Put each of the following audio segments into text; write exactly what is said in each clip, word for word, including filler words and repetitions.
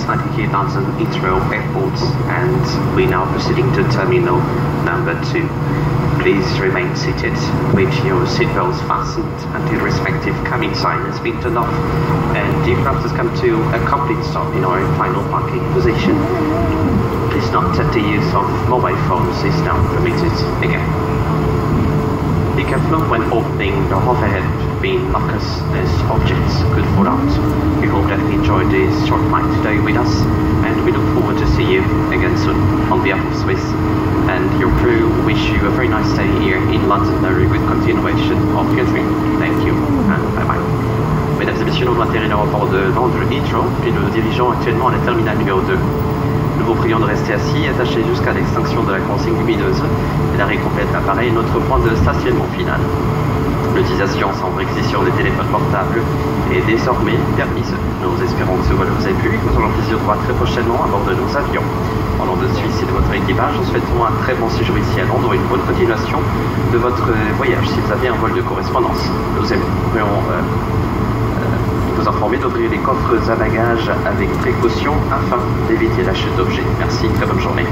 ninety-two thousand Heathrow Airport, and we're now proceeding to terminal number two. Please remain seated with your seatbelts fastened until respective cabin sign has been turned off, and the aircraft has come to a complete stop in our final parking position. Please note that the use of mobile phones is now permitted again. Be careful when opening the overhead bin lockers as objects could fall out. We hope that you enjoyed this short flight today with us, and we look forward to see you again soon. On behalf of Swiss and your crew, wish you a very nice stay here in Londonderry with continuation of your trip. Thank you and bye bye. Mesdames et messieurs, nous avons atterri à l'aéroport de Londres Heathrow, puis nous nous dirigeons actuellement à la terminale numéro deux. Nous vous prions de rester assis, attachés jusqu'à l'extinction de la consigne lumineuse et l'arrêt complet de l'appareil est notre point de stationnement final. L'utilisation sans réquisition des téléphones portables est désormais permise. Nous espérons que ce vol vous a plu et que nous aurons plaisir de voir très prochainement à bord de nos avions. Au nom de Suisse et de votre équipage, nous souhaitons un très bon séjour ici à Londres et une bonne continuation de votre voyage si vous avez un vol de correspondance. Nous aimerions euh, vous informer d'ouvrir les coffres à bagages avec précaution afin d'éviter la chute d'objets. Merci, très bonne journée.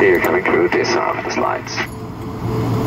clear coming through this half of the slides.